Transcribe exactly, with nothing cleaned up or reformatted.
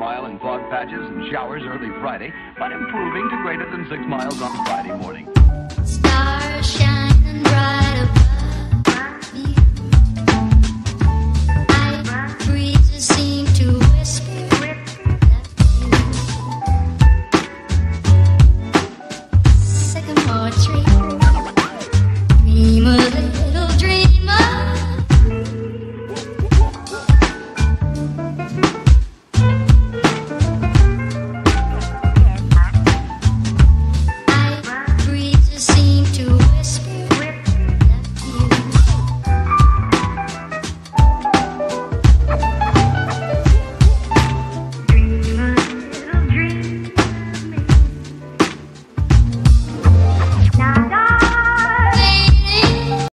mile in fog patches and showers early Friday, but improving to greater than six miles on Friday morning. Stars shining bright.